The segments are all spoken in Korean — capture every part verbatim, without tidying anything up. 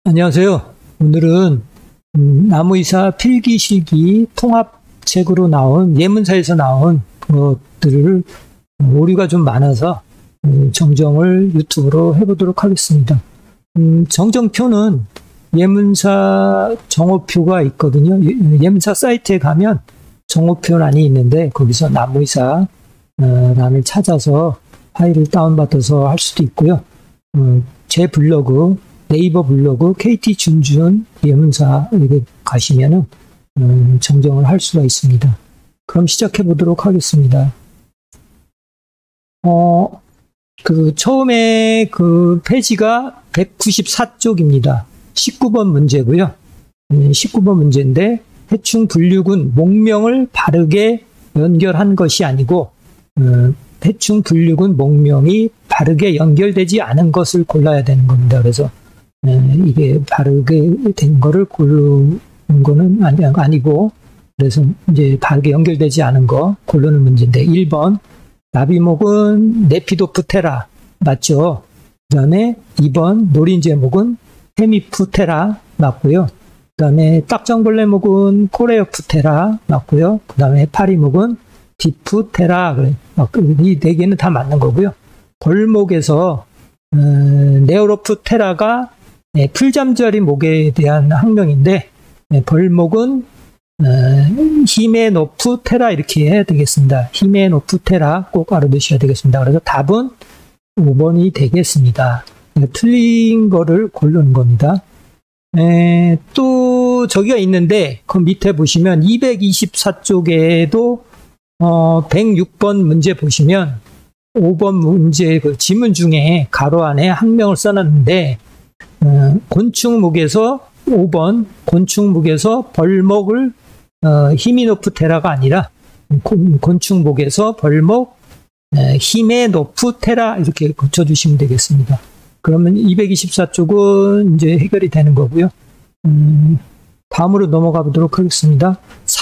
안녕하세요. 오늘은 음, 나무의사 필기실기 통합책으로 나온 예문사에서 나온 것들을 오류가 좀 많아서 음, 정정을 유튜브로 해보도록 하겠습니다. 음, 정정표는 예문사 정오표가 있거든요. 예, 예문사 사이트에 가면 정오표란이 있는데 거기서 나무의사 어, 란을 찾아서 파일을 다운받아서 할 수도 있고요. 어, 제 블로그 네이버 블로그 케이티 준준 예문사 여기 가시면은 음, 정정을 할 수가 있습니다. 그럼 시작해 보도록 하겠습니다. 어, 그 처음에 그 페이지가 백구십사 쪽입니다. 십구 번 문제고요. 음, 십구 번 문제인데 해충 분류군 목명을 바르게 연결한 것이 아니고 음, 해충 분류군 목명이 바르게 연결되지 않은 것을 골라야 되는 겁니다. 그래서 네, 이게 바르게 된 거를 고르는 거는 아니, 아니고, 그래서 이제 바르게 연결되지 않은 거 고르는 문제인데, 일 번, 나비목은 네피도프테라, 맞죠? 그 다음에 이 번, 노린제목은 헤미프테라, 맞고요. 그 다음에 딱정벌레목은 코레오프테라, 맞고요. 그 다음에 파리목은 디프테라, 그래. 이 네 개는 다 맞는 거고요. 벌목에서, 음, 네오로프테라가 네, 풀잠자리 목에 대한 학명인데 네, 벌목은 어, 히메노프테라 이렇게 해야 되겠습니다. 히메노프테라 꼭 알아두셔야 되겠습니다. 그래서 답은 오 번이 되겠습니다. 틀린 거를 고르는 겁니다. 에, 또 저기가 있는데 그 밑에 보시면 이백이십사 쪽에도 어, 백육 번 문제 보시면 오 번 문제 그 지문 중에 가로 안에 학명을 써놨는데 어, 곤충목에서 오 번 곤충목에서 벌목을 어, 히미노프테라가 아니라 곤, 곤충목에서 벌목 에, 히메노프테라 이렇게 고쳐주시면 되겠습니다. 그러면 이백이십사 쪽은 이제 해결이 되는 거고요. 음, 다음으로 넘어가 보도록 하겠습니다.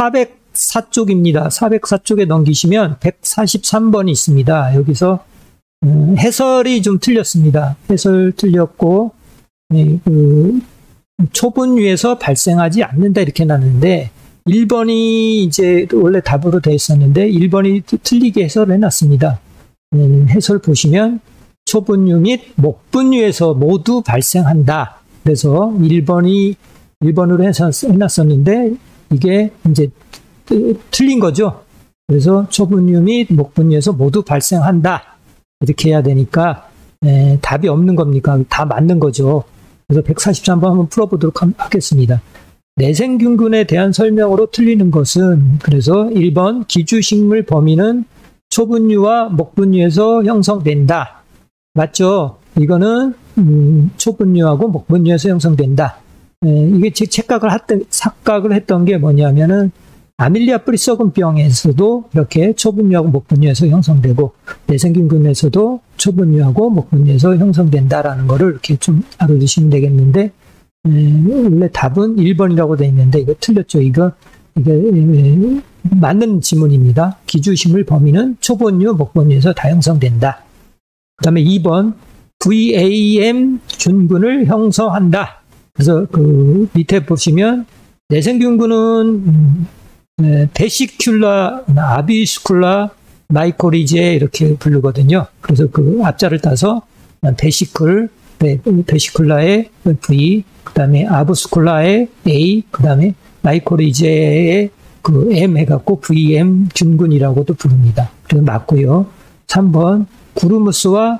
사백사 쪽입니다. 사백사 쪽에 넘기시면 백사십삼 번이 있습니다. 여기서 음, 해설이 좀 틀렸습니다. 해설 틀렸고 네, 그 초분유에서 발생하지 않는다 이렇게 나는데 일 번이 이제 원래 답으로 되어 있었는데 일 번이 틀리게 해설을 해놨습니다. 음, 해설 보시면 초분유 및 목분유에서 모두 발생한다. 그래서 일 번이 일 번으로 해서 해놨었는데 이게 이제 틀린 거죠. 그래서 초분유 및 목분유에서 모두 발생한다. 이렇게 해야 되니까 에, 답이 없는 겁니까? 다 맞는 거죠. 그래서 백사십삼 번 한번 풀어보도록 하겠습니다. 내생균군에 대한 설명으로 틀리는 것은 그래서 일 번 기주식물 범위는 초분유와 목분유에서 형성된다. 맞죠? 이거는 음, 초분유하고 목분유에서 형성된다. 에, 이게 제 착각을 했던, 착각을 했던 게 뭐냐면은 아밀리아 뿌리 썩은 병에서도 이렇게 초분유하고 목분유에서 형성되고 내생균군에서도 초분유하고 목분유에서 형성된다라는 거를 이렇게 좀 알아두시면 되겠는데 에, 원래 답은 일 번이라고 되어 있는데 이거 틀렸죠. 이거 이게 에, 맞는 지문입니다. 기주식물 범위는 초분유, 목분유에서 다 형성된다. 그 다음에 이 번 브이에이엠 균군을 형성한다. 그래서 그 밑에 보시면 내생균군은 음, 네, 베시큘라, 아비스쿨라, 마이코리제 이렇게 부르거든요. 그래서 그 앞자를 따서 베시클, 베, 베시쿨라의 V, 그 다음에 아부스쿨라의 A, 그 다음에 마이코리제의 그 M 해갖고 브이엠 균군이라고도 부릅니다. 그래서 맞고요. 삼 번 구루무스와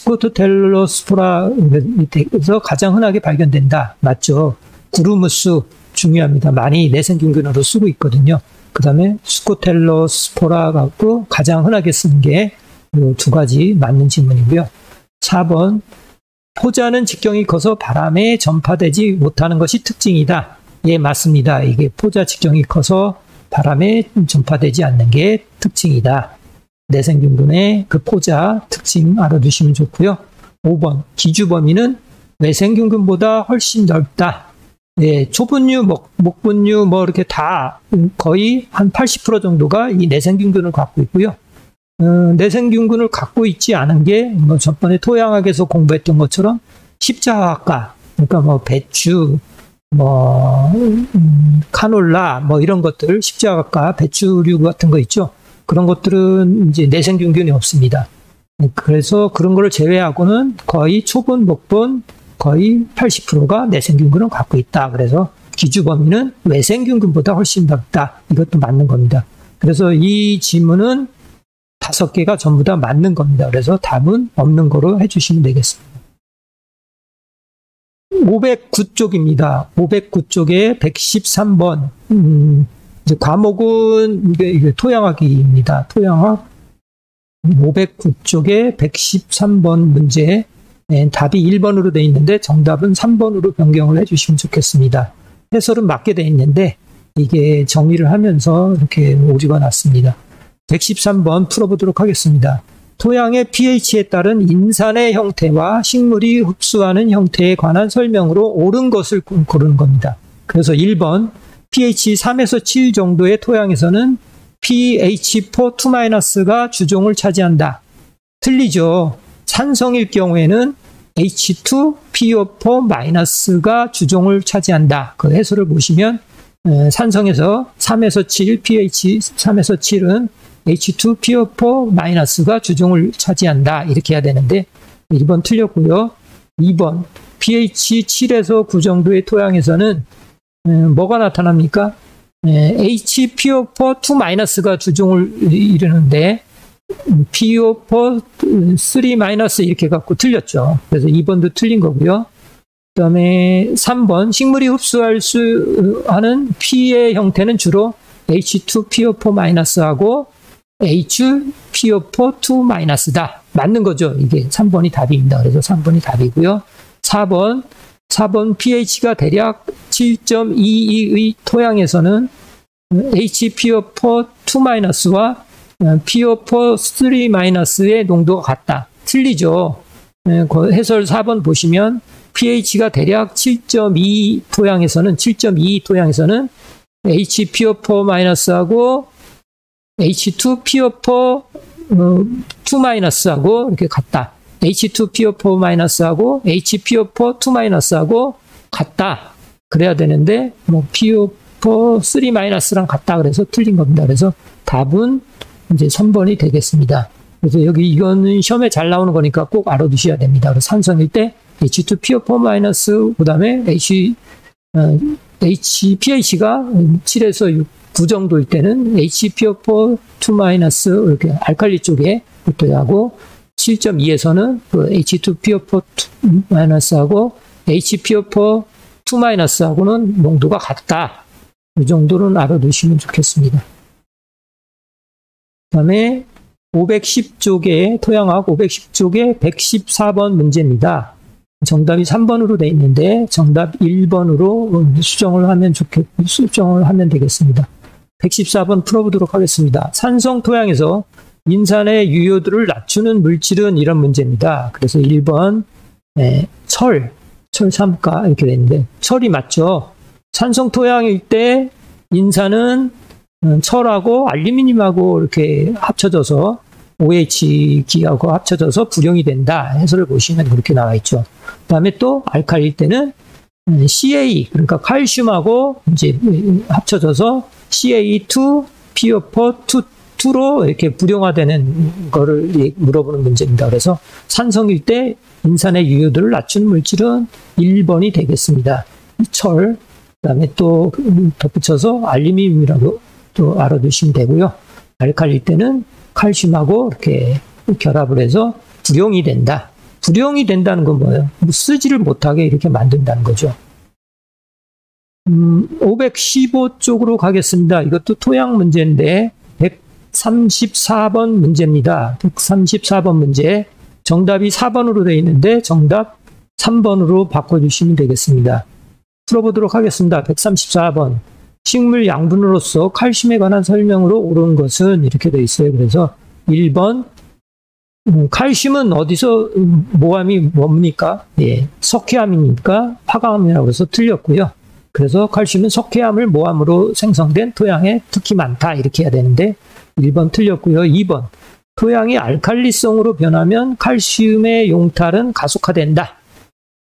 스코토텔로스포라에서 가장 흔하게 발견된다. 맞죠? 구루무스 중요합니다. 많이 내생균군으로 쓰고 있거든요. 그 다음에 스코텔로스포라 갖고 가장 흔하게 쓰는 게 두 가지 맞는 질문이고요. 사 번 포자는 직경이 커서 바람에 전파되지 못하는 것이 특징이다. 예, 맞습니다. 이게 포자 직경이 커서 바람에 전파되지 않는 게 특징이다. 내생균군의 그 포자 특징 알아두시면 좋고요. 오 번 기주 범위는 외생균군보다 훨씬 넓다. 예, 초분유, 목, 목분유, 뭐, 이렇게 다 거의 한 팔십 퍼센트 정도가 이 내생균군을 갖고 있고요. 어, 내생균군을 갖고 있지 않은 게, 뭐, 저번에 토양학에서 공부했던 것처럼 십자화학과, 그러니까 뭐 배추, 뭐 음, 카놀라, 뭐 이런 것들, 십자가 배추류 같은 거 있죠. 그런 것들은 이제 내생균균이 없습니다. 그래서 그런 거를 제외하고는 거의 초본, 목본 거의 팔십 퍼센트가 내생균균을 갖고 있다. 그래서 기주 범위는 외생균균보다 훨씬 넓다. 이것도 맞는 겁니다. 그래서 이 지문은 다섯 개가 전부 다 맞는 겁니다. 그래서 답은 없는 거로 해주시면 되겠습니다. 오백구 쪽입니다. 오백구 쪽에 백십삼 번. 음, 이제 과목은 이게, 이게 토양학입니다. 토양학 오백구 쪽에 백십삼 번 문제. 네, 답이 일 번으로 되어 있는데 정답은 삼 번으로 변경을 해주시면 좋겠습니다. 해설은 맞게 되어 있는데 이게 정리를 하면서 이렇게 오류가 났습니다. 백십삼 번 풀어보도록 하겠습니다. 토양의 pH에 따른 인산의 형태와 식물이 흡수하는 형태에 관한 설명으로 옳은 것을 고르는 겁니다. 그래서 일 번 pH 삼에서 칠 정도의 토양에서는 피에이치 사 투 마이너스가 주종을 차지한다. 틀리죠. 산성일 경우에는 에이치 투 피 오 사 마이너스가 주종을 차지한다. 그 해설을 보시면 산성에서 삼에서 칠, pH 삼에서 칠은 에이치 투 피 오 사 마이너스가 주종을 차지한다. 이렇게 해야 되는데 일 번 틀렸고요. 이 번 pH 칠에서 구 정도의 토양에서는 뭐가 나타납니까? 에이치 피 오 사 투 마이너스가 주종을 이루는데 피 오 사 삼 마이너스 이렇게 갖고 틀렸죠. 그래서 이 번도 틀린 거고요. 그 다음에 삼 번 식물이 흡수할 수 하는 P의 형태는 주로 에이치 투 피 오 사 마이너스하고 에이치 피 오 사 투 마이너스다. 맞는 거죠. 이게 삼 번이 답입니다. 그래서 삼 번이 답이고요. 사 번 사 번 pH가 대략 칠 점 이이의 토양에서는 에이치 피 오 사 투 마이너스와 피 오 사 삼 마이너스의 농도가 같다. 틀리죠. 해설 사 번 보시면 pH가 대략 칠 점 이 토양에서는 칠 점 이 토양에서는 에이치 피 오 사 마이너스하고 에이치 투 피 오 사 투 마이너스하고 이렇게 같다. 에이치 투 피 오 사 마이너스하고 에이치 피 오 사 투 마이너스하고 같다. 그래야 되는데 뭐 피 오 사 삼 마이너스랑 같다. 그래서 틀린 겁니다. 그래서 답은 이제 삼 번이 되겠습니다. 그래서 여기 이거는 시험에 잘 나오는 거니까 꼭 알아두셔야 됩니다. 그래서 산성일 때 에이치 투 피 오 사 마이너스 그다음에 H 어, H pH가 칠에서 육, 구 정도일 때는 에이치 피 오 사 투 마이너스 이렇게 알칼리 쪽에 붙어야 하고 칠 점 이에서는 그 에이치 투 피 오 사 투 마이너스하고 에이치 피 오 사 투 마이너스하고는 농도가 같다. 이 정도는 알아두시면 좋겠습니다. 그 다음에 오백십 쪽에 토양학 오백십 쪽에 백십사 번 문제입니다. 정답이 삼 번으로 되어 있는데 정답 일 번으로 수정을 하면 좋겠, 수정을 하면 되겠습니다. 백십사 번 풀어보도록 하겠습니다. 산성 토양에서 인산의 유효도를 낮추는 물질은 이런 문제입니다. 그래서 일 번 네, 철, 철 삼가 이렇게 되어 있는데 철이 맞죠. 산성 토양일 때 인산은 철하고 알루미늄하고 이렇게 합쳐져서 오에이치 기하고 합쳐져서 불용이 된다. 해설을 보시면 그렇게 나와 있죠. 그 다음에 또 알칼리일 때는 씨에이, 그러니까 칼슘하고 이제 합쳐져서 씨에이 투 피 오 사 투 로 이렇게 불용화되는 거를 물어보는 문제입니다. 그래서 산성일 때 인산의 유효도를 낮춘 물질은 일 번이 되겠습니다. 철, 그 다음에 또 덧붙여서 알루미늄이라고 또 알아두시면 되고요. 알칼리일 때는 칼슘하고 이렇게 결합을 해서 불용이 된다. 불용이 된다는 건 뭐예요? 뭐 쓰지를 못하게 이렇게 만든다는 거죠. 음, 오백십오 쪽으로 가겠습니다. 이것도 토양 문제인데 백삼십사 번 문제입니다. 백삼십사 번 문제. 정답이 사 번으로 되어 있는데 정답 삼 번으로 바꿔주시면 되겠습니다. 풀어보도록 하겠습니다. 백삼십사 번. 식물 양분으로서 칼슘에 관한 설명으로 옳은 것은 이렇게 되어 있어요. 그래서 일 번 음, 칼슘은 어디서 음, 모함이 뭡니까? 예, 석회암이니까 화강암이라고 해서 틀렸고요. 그래서 칼슘은 석회암을 모함으로 생성된 토양에 특히 많다. 이렇게 해야 되는데 일 번 틀렸고요. 이 번 토양이 알칼리성으로 변하면 칼슘의 용탈은 가속화된다.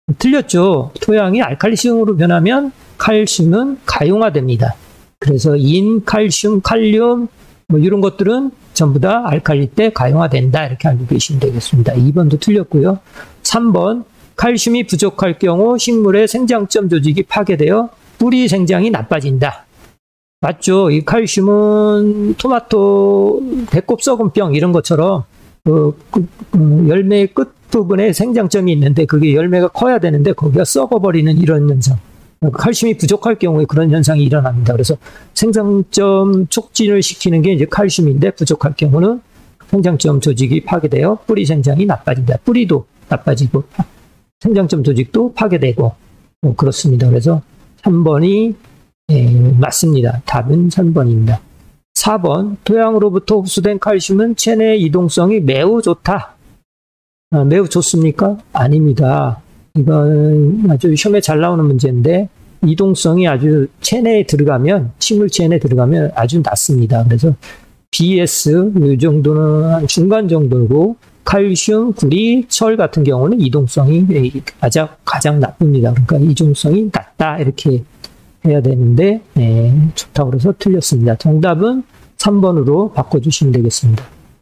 틀렸죠. 토양이 알칼리성으로 변하면 칼슘은 가용화됩니다. 그래서 인, 칼슘, 칼륨 뭐 이런 것들은 전부 다 알칼리 때 가용화된다. 이렇게 알고 계시면 되겠습니다. 이 번도 틀렸고요. 삼 번 칼슘이 부족할 경우 식물의 생장점 조직이 파괴되어 뿌리 생장이 나빠진다. 맞죠. 이 칼슘은 토마토 배꼽 썩은병 이런 것처럼 그, 그, 그 열매의 끝부분에 생장점이 있는데 그게 열매가 커야 되는데 거기가 썩어버리는 이런 현상. 칼슘이 부족할 경우에 그런 현상이 일어납니다. 그래서 생장점 촉진을 시키는 게 이제 칼슘인데 부족할 경우는 생장점 조직이 파괴되어 뿌리 생장이 나빠진다. 뿌리도 나빠지고 생장점 조직도 파괴되고 뭐 그렇습니다. 그래서 삼 번이 예, 맞습니다. 답은 삼 번입니다. 사 번 토양으로부터 흡수된 칼슘은 체내 이동성이 매우 좋다. 아, 매우 좋습니까? 아닙니다. 이건 아주 시험에 잘 나오는 문제인데 이동성이 아주 체내에 들어가면 식물 체내에 들어가면 아주 낮습니다. 그래서 비에스 이 정도는 한 중간 정도고 칼슘, 구리, 철 같은 경우는 이동성이 가장 가장 나쁩니다. 그러니까 이동성이 낮다 이렇게 해야 되는데 네, 좋다고 그래서 틀렸습니다. 정답은 삼 번으로 바꿔주시면 되겠습니다.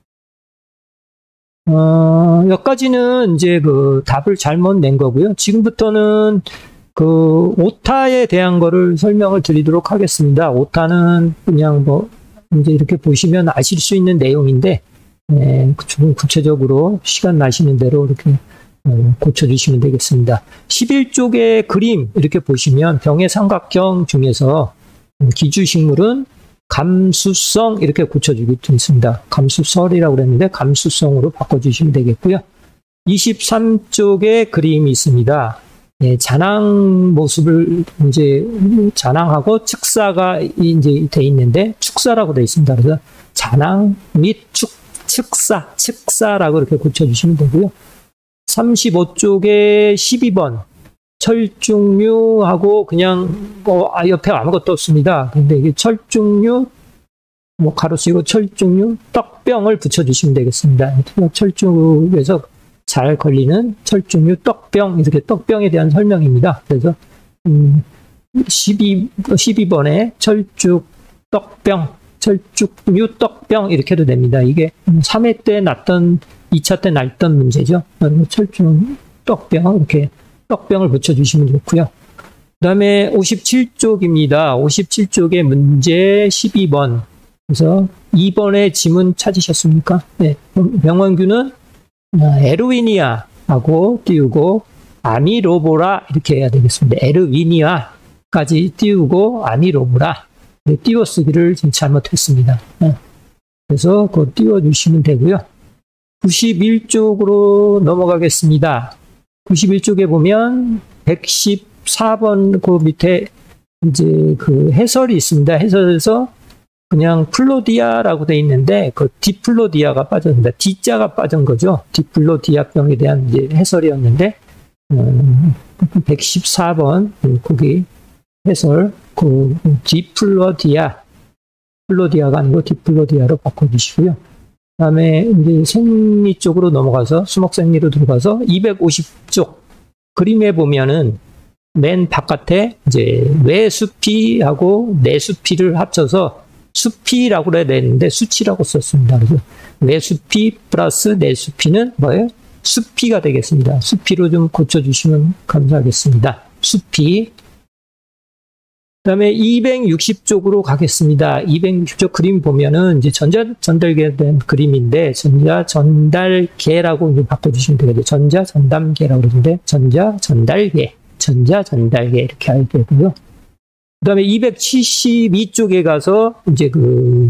어, 여기까지는 이제 그 답을 잘못 낸 거고요. 지금부터는 그 오타에 대한 거를 설명을 드리도록 하겠습니다. 오타는 그냥 뭐 이제 이렇게 보시면 아실 수 있는 내용인데 네, 좀 구체적으로 시간 나시는 대로 이렇게 고쳐주시면 되겠습니다. 십일 쪽의 그림 이렇게 보시면 병의 삼각형 중에서 기주식물은 감수성 이렇게 고쳐주고 있습니다. 감수설이라고 그랬는데 감수성으로 바꿔주시면 되겠고요. 이십삼 쪽에 그림이 있습니다. 예, 잔황 모습을 이제 잔황하고 축사가 이제 돼 있는데 축사라고 돼 있습니다. 그래서 잔황 및 축, 축사, 축사라고 이렇게 고쳐주시면 되고요. 삼십오 쪽에 십이 번 철쭉류하고 그냥 뭐 아, 옆에 아무것도 없습니다. 근데 이게 철쭉류 뭐 가로 쓰고 철쭉류 떡병을 붙여주시면 되겠습니다. 철쭉에서 잘 걸리는 철쭉류 떡병 이렇게 떡병에 대한 설명입니다. 그래서 음, 십이, 십이 번에 철쭉 떡병 철쭉류 떡병 이렇게 해도 됩니다. 이게 삼 회 때 났던 이 차 때 났던 문제죠. 철쭉 떡병 이렇게 떡병을 붙여주시면 좋고요. 그 다음에 오십칠 쪽입니다. 오십칠 쪽의 문제 십이 번. 그래서 이 번의 지문 찾으셨습니까? 네. 병원균은 에르위니아하고 띄우고 아미로보라 이렇게 해야 되겠습니다. 에르위니아까지 띄우고 아미로보라. 네, 띄워쓰기를 지금 잘못했습니다. 네. 그래서 그거 띄워주시면 되고요. 구십일 쪽으로 넘어가겠습니다. 구십일 쪽에 보면 백십사 번 그 밑에 이제 그 해설이 있습니다. 해설에서 그냥 플로디아라고 돼 있는데 그 디플로디아가 빠졌습니다. D자가 빠진 거죠. 디플로디아병에 대한 이제 해설이었는데 음, 백십사 번 거기 해설 그 디플로디아 플로디아가 아니고 디플로디아로 바꿔주시고요. 그다음에 이제 생리 쪽으로 넘어가서 수목 생리로 들어가서 이백오십 쪽 그림에 보면은 맨 바깥에 이제 외수피하고 내수피를 합쳐서 수피라고 그래야 되는데 수치라고 썼습니다. 그래서 외수피 플러스 내수피는 뭐예요? 수피가 되겠습니다. 수피로 좀 고쳐주시면 감사하겠습니다. 수피. 그 다음에 이백육십 쪽으로 가겠습니다. 이백육십 쪽 그림 보면은 이제 전자 전달계 된 그림인데 전자 전달계라고 이제 바꿔주시면 되겠죠. 전자 전담계라고 그러는데 전자 전달계, 전자 전달계 이렇게 하게 되고요. 그 다음에 이백칠십이 쪽에 가서 이제 그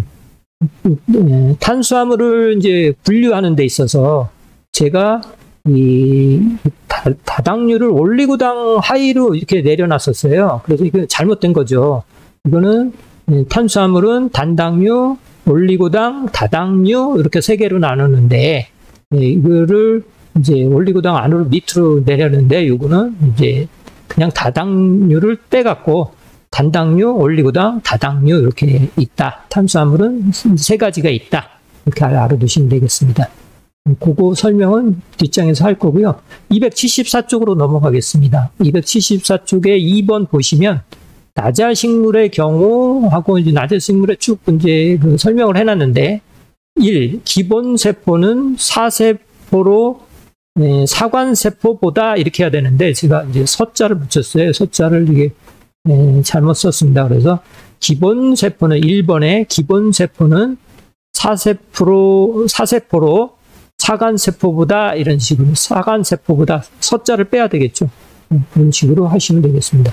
탄수화물을 이제 분류하는 데 있어서 제가 이 다, 다당류를 올리고당 하이로 이렇게 내려놨었어요. 그래서 이거 잘못된 거죠. 이거는 탄수화물은 단당류, 올리고당, 다당류 이렇게 세 개로 나누는데 이거를 이제 올리고당 안으로 밑으로 내렸는데 이거는 이제 그냥 다당류를 빼갖고 단당류, 올리고당, 다당류 이렇게 있다. 탄수화물은 세 가지가 있다. 이렇게 알아두시면 되겠습니다. 그거 설명은 뒷장에서 할 거고요. 이백칠십사 쪽으로 넘어가겠습니다. 이백칠십사 쪽에 이 번 보시면 나자식물의 경우하고 이제 나자식물의 쭉 이제 그 설명을 해놨는데 일. 기본 세포는 사세포로 네, 사관세포보다 이렇게 해야 되는데 제가 이제 서자를 붙였어요. 서자를 이게 네, 잘못 썼습니다. 그래서 기본 세포는 일 번에 기본 세포는 사세포로 사세포로 사관세포보다 이런 식으로 사관세포보다 서자를 빼야 되겠죠. 그런 식으로 하시면 되겠습니다.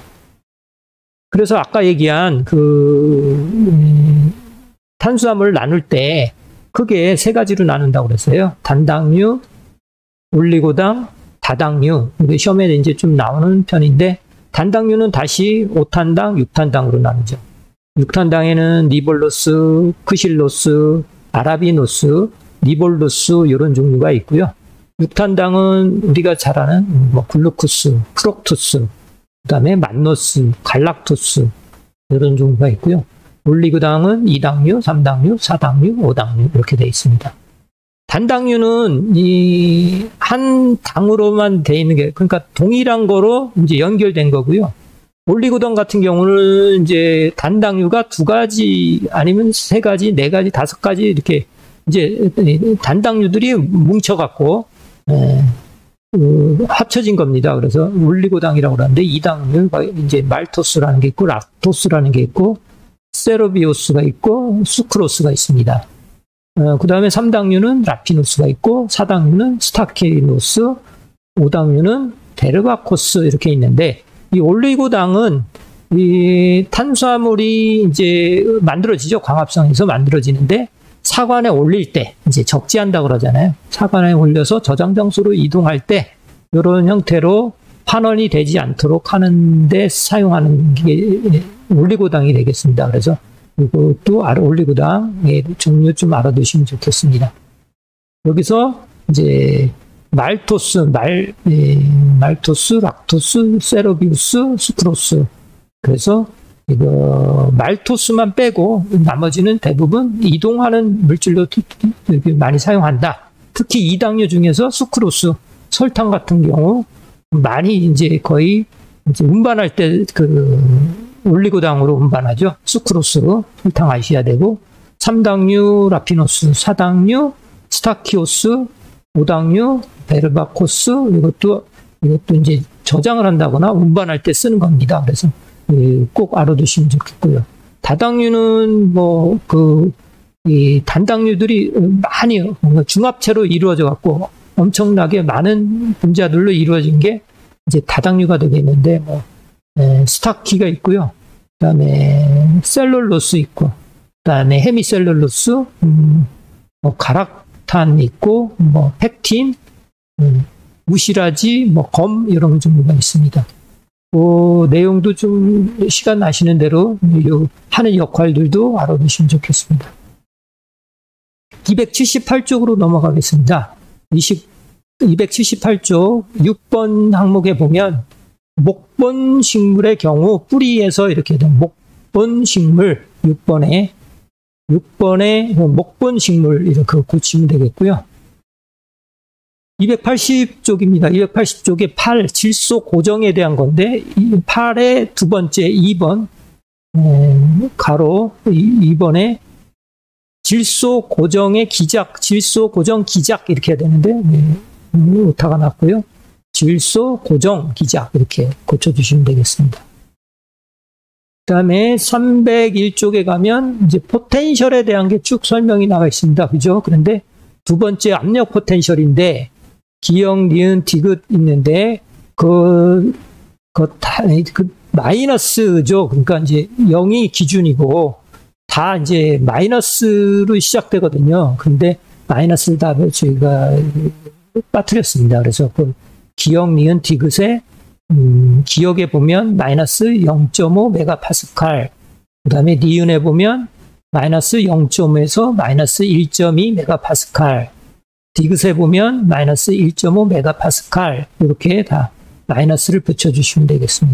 그래서 아까 얘기한 그 음, 탄수화물을 나눌 때 크게 세 가지로 나눈다고 그랬어요. 단당류, 올리고당, 다당류. 근데 시험에 이제 좀 나오는 편인데 단당류는 다시 오 탄당, 육 탄당으로 나누죠. 육 탄당에는 니볼로스, 크실로스, 아라비노스, 니볼로스 이런 종류가 있고요. 육 탄당은 우리가 잘 아는 뭐 글루코스, 프록토스, 그다음에 만노스, 갈락토스 이런 종류가 있고요. 올리고당은 이 당류, 삼 당류, 사 당류, 오 당류 이렇게 되어 있습니다. 단당류는 이 한 당으로만 되어 있는 게 그러니까 동일한 거로 이제 연결된 거고요. 올리고당 같은 경우는 이제 단당류가 두 가지 아니면 세 가지, 네 가지, 다섯 가지 이렇게 이제 단당류들이 뭉쳐갖고 에, 그 합쳐진 겁니다. 그래서 올리고당이라고 그러는데 이 당류가 이제 말토스라는 게 있고 락토스라는 게 있고 세로비오스가 있고 수크로스가 있습니다. 어, 그 다음에 삼 당류는 라피노스가 있고 사 당류는 스타키노스, 오 당류는 데르바코스 이렇게 있는데 이 올리고당은 이 탄수화물이 이제 만들어지죠. 광합성에서 만들어지는데 사관에 올릴 때 이제 적재한다 그러잖아요. 사관에 올려서 저장 장소로 이동할 때 이런 형태로 환원이 되지 않도록 하는데 사용하는 게 올리고당이 되겠습니다. 그래서 이것도 올리고당의 종류 좀 알아두시면 좋겠습니다. 여기서 이제 말토스, 말, 예, 말토스, 락토스, 세로비우스, 수크로스. 그래서 이거 말토스만 빼고 나머지는 대부분 이동하는 물질로 많이 사용한다. 특히 이 당류 중에서 수크로스, 설탕 같은 경우 많이 이제 거의 이제 운반할 때 그 올리고당으로 운반하죠. 수크로스로 설탕 아셔야 되고 삼 당류 라피노스, 사 당류 스타키오스, 오 당류 베르바코스 이것도 이것도 이제 저장을 한다거나 운반할 때 쓰는 겁니다. 그래서 꼭 알아두시면 좋겠고요. 다당류는 뭐 그 이 단당류들이 많이 뭔가 중합체로 이루어져 갖고 엄청나게 많은 분자들로 이루어진 게 이제 다당류가 되겠는데 뭐 에, 스타키가 있고요. 그다음에 셀룰로스 있고, 그다음에 헤미셀룰로스, 음, 뭐 가락탄 있고, 뭐 펙틴, 음, 무시라지, 뭐 검 이런 종류가 있습니다. 그 내용도 좀 시간 나시는 대로 요 하는 역할들도 알아두시면 좋겠습니다. 이백칠십팔 쪽으로 넘어가겠습니다. 이백칠십팔 쪽 육 번 항목에 보면 목본 식물의 경우 뿌리에서 이렇게 된 목본 식물 육 번에 육 번에 목본 식물 이렇게 고치면 되겠고요. 이백팔십 쪽입니다. 이백팔십 쪽에 팔 질소 고정에 대한 건데 이 팔의 두 번째 이 번 음, 가로 이 번에 질소 고정의 기작, 질소 고정 기작 이렇게 해야 되는데 네, 음, 오타가 났고요. 질소 고정 기작 이렇게 고쳐주시면 되겠습니다. 그 다음에 삼백일 쪽에 가면 이제 포텐셜에 대한 게 쭉 설명이 나와 있습니다. 그죠? 그런데 두 번째 압력 포텐셜인데 기역, 니은, 디귿 있는데 그, 그, 다, 그 마이너스죠. 그러니까 이제 영이 기준이고 다 이제 마이너스로 시작되거든요. 근데 마이너스를 다 저희가 빠뜨렸습니다. 그래서 그 기역, 니은, 디귿에 음, 기역에 보면 마이너스 영 점 오 메가파스칼, 그 다음에 니은에 보면 마이너스 영 점 오에서 마이너스 일 점 이 메가파스칼, 디귿에 보면 마이너스 일 점 오 메가파스칼 이렇게 다 마이너스를 붙여주시면 되겠습니다.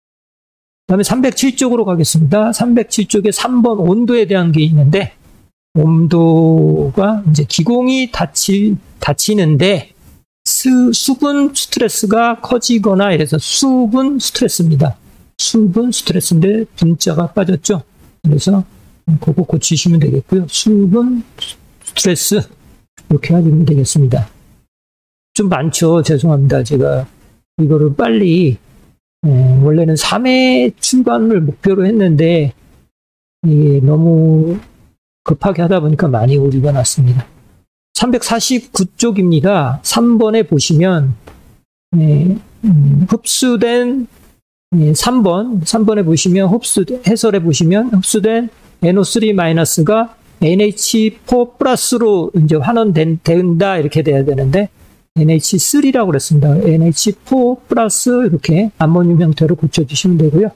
그 다음에 삼백칠 쪽으로 가겠습니다. 삼백칠 쪽에 삼 번 온도에 대한 게 있는데 온도가 이제 기공이 닫히, 닫히는데 수, 수분 스트레스가 커지거나 이래서 수분 스트레스입니다. 수분 스트레스인데 분자가 빠졌죠. 그래서 그거 고치시면 되겠고요. 수분 스트레스 이렇게 하시면 되겠습니다. 좀 많죠. 죄송합니다. 제가 이거를 빨리 예, 원래는 삼 회 출간을 목표로 했는데 이게 너무 급하게 하다 보니까 많이 오류가 났습니다. 삼백사십구 쪽입니다. 삼 번에 보시면 예, 음, 흡수된 예, 삼 번, 삼 번에 보시면 흡수 해설에 보시면 흡수된 엔 오 쓰리 마이너스가 엔 에이치 사 플러스로 이제 환원된다 이렇게 돼야 되는데 엔 에이치 쓰리라고 그랬습니다. 엔 에이치 사 플러스 이렇게 암모늄 형태로 고쳐주시면 되고요.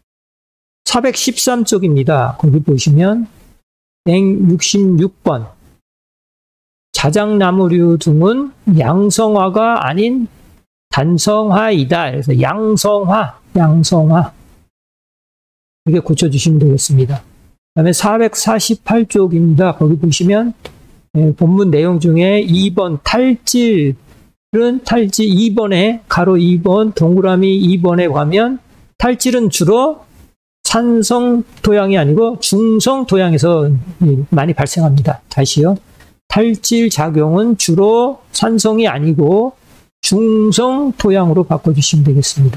사백십삼 쪽입니다. 거기 보시면 백육십육 번 자작나무류 등은 양성화가 아닌 단성화이다. 그래서 양성화, 양성화 이렇게 고쳐주시면 되겠습니다. 그 다음에 사백사십팔 쪽입니다. 거기 보시면 예, 본문 내용 중에 이 번 탈질은 탈질 이 번에 가로 이 번 동그라미 이 번에 가면 탈질은 주로 산성 토양이 아니고 중성 토양에서 많이 발생합니다. 다시요. 탈질 작용은 주로 산성이 아니고 중성 토양으로 바꿔주시면 되겠습니다.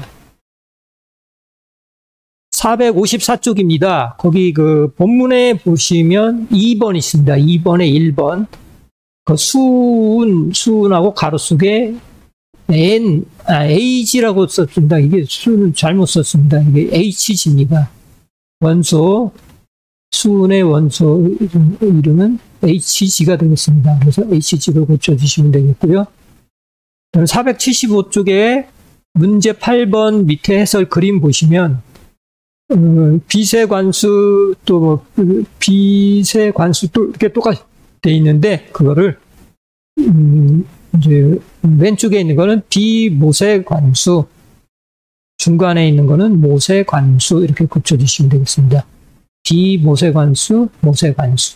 사백오십사 쪽입니다. 거기 그 본문에 보시면 이 번 있습니다. 이 번에 일 번. 그 수은, 수은하고 가로 속에 N, 아, 에이지라고 썼습니다. 이게 수는 잘못 썼습니다. 이게 에이치지입니다. 원소, 수은의 원소 이름은 에이치지가 되겠습니다. 그래서 에이치지로 고쳐주시면 되겠고요. 사백칠십오 쪽에 문제 팔 번 밑에 해설 그림 보시면 음, 비세 관수 또 뭐, 비세 관수 또 이렇게 똑같이 돼 있는데 그거를 음, 이제 왼쪽에 있는 거는 비모세 관수, 중간에 있는 거는 모세 관수 이렇게 고쳐주시면 되겠습니다. 비모세 관수, 모세 관수.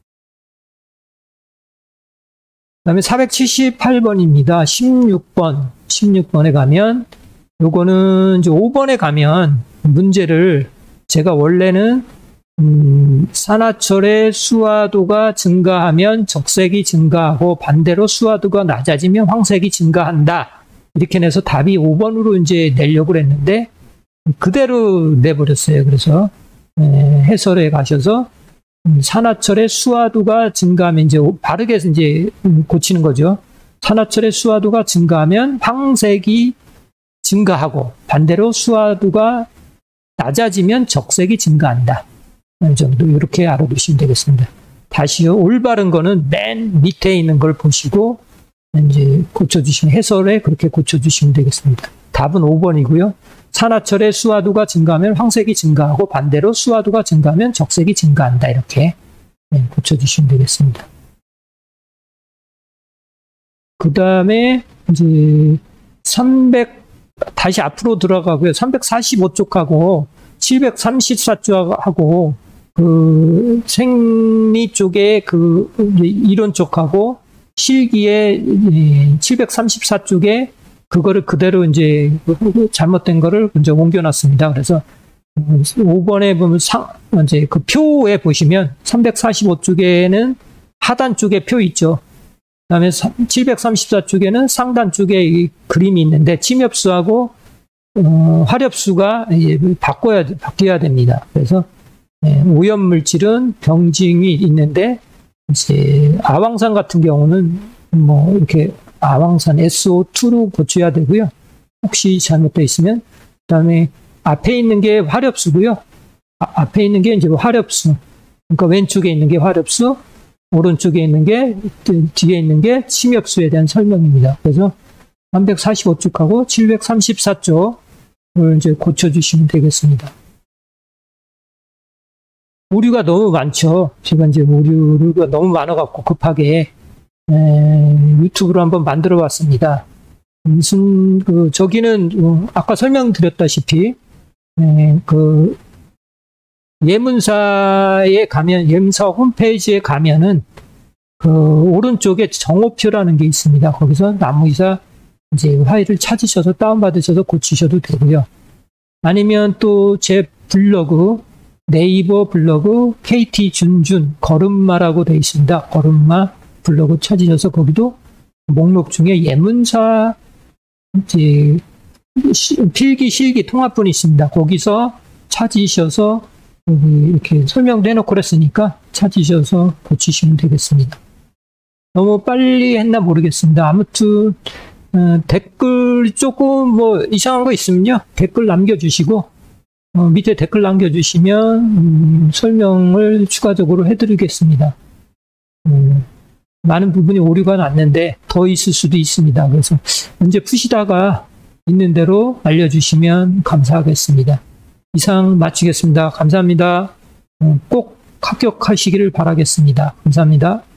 그다음에 사백칠십팔 번입니다. 십육 번, 십육 번에 가면 요거는 이제 오 번에 가면 문제를 제가 원래는 음, 산화철의 수화도가 증가하면 적색이 증가하고 반대로 수화도가 낮아지면 황색이 증가한다. 이렇게 내서 답이 오 번으로 이제 내려고 했는데 그대로 내버렸어요. 그래서 에, 해설에 가셔서 음, 산화철의 수화도가 증가하면 이제 바르게 이제 음, 고치는 거죠. 산화철의 수화도가 증가하면 황색이 증가하고 반대로 수화도가 낮아지면 적색이 증가한다. 어느 정도 이렇게 알아두시면 되겠습니다. 다시요. 올바른 거는 맨 밑에 있는 걸 보시고 이제 고쳐주시면 해설에 그렇게 고쳐주시면 되겠습니다. 답은 오 번이고요. 산화철의 수화도가 증가하면 황색이 증가하고 반대로 수화도가 증가하면 적색이 증가한다. 이렇게 네, 고쳐주시면 되겠습니다. 그 다음에 이제 삼백 다시 앞으로 들어가고요. 삼백사십오 쪽하고 칠백삼십사 쪽하고 그 생리 쪽에 그 이론 쪽하고 실기의 칠백삼십사 쪽에 그거를 그대로 이제 잘못된 거를 이제 옮겨놨습니다. 그래서 오 번에 보면 상, 이제 그 표에 보시면 삼백사십오 쪽에는 하단 쪽에 표 있죠. 그 다음에 칠백삼십사 쪽에는 상단 쪽에 이 그림이 있는데 침엽수하고 어, 화렵수가 바꿔야, 바뀌어야 됩니다. 그래서 예, 오염물질은 병증이 있는데 이제 아황산 같은 경우는 뭐 이렇게 아황산 에스 오 투로 고쳐야 되고요. 혹시 잘못되어 있으면 그 다음에 앞에 있는 게 화렵수고요. 아, 앞에 있는 게 이제 화렵수. 그러니까 왼쪽에 있는 게 화렵수, 오른쪽에 있는 게 뒤에 있는 게 침엽수에 대한 설명입니다. 그래서 삼백사십오 쪽하고 칠백삼십사 쪽을 이제 고쳐주시면 되겠습니다. 오류가 너무 많죠. 제가 이제 오류가 너무 많아갖고 급하게 에, 유튜브로 한번 만들어 봤습니다. 무슨 그 저기는 어, 아까 설명드렸다시피 에, 그 예문사에 가면, 예문사 홈페이지에 가면은, 그, 오른쪽에 정오표라는 게 있습니다. 거기서 나무이사 이제 파일을 찾으셔서 다운받으셔서 고치셔도 되고요. 아니면 또 제 블로그, 네이버 블로그, 케이티 준준, 걸음마라고 되어 있습니다. 걸음마 블로그 찾으셔서 거기도 목록 중에 예문사, 이제, 필기, 실기, 통합본이 있습니다. 거기서 찾으셔서 여기 이렇게 설명도 해놓고 그랬으니까 찾으셔서 고치시면 되겠습니다. 너무 빨리 했나 모르겠습니다. 아무튼 어, 댓글 조금 뭐 이상한 거 있으면요 댓글 남겨주시고 어, 밑에 댓글 남겨주시면 음, 설명을 추가적으로 해드리겠습니다. 음, 많은 부분이 오류가 났는데 더 있을 수도 있습니다. 그래서 문제 푸시다가 있는 대로 알려주시면 감사하겠습니다. 이상 마치겠습니다. 감사합니다. 꼭 합격하시기를 바라겠습니다. 감사합니다.